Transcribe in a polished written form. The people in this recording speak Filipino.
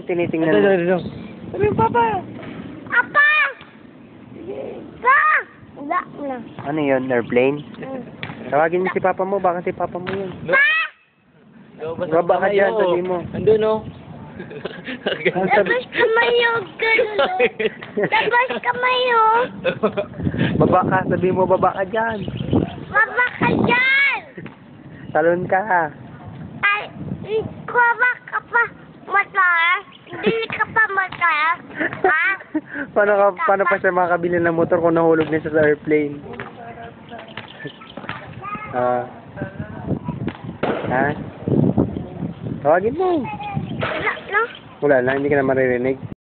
tinitingnan Ito, mo? ito. Sabi yung papa. Apa! Pa! Wala na. Ano yun? Airplane? Mm. Tawagin mo si papa mo. Baka si papa mo yun. Pa! Baba ka dyan, sabi mo. Andun, no? Labas kamay yung gano'n. Labas kamay yung. Baba ka, sabi mo baba ka dyan. Baba ka dyan! Talon ka. Ay, kuha ka pa mata? Hindi ka pa mata? Ha? Paano pa siya makakabili ng motor kung nahulog na siya sa airplane? Ha? Tawagin mo. Wala na. Wala na, hindi ka na maririnig.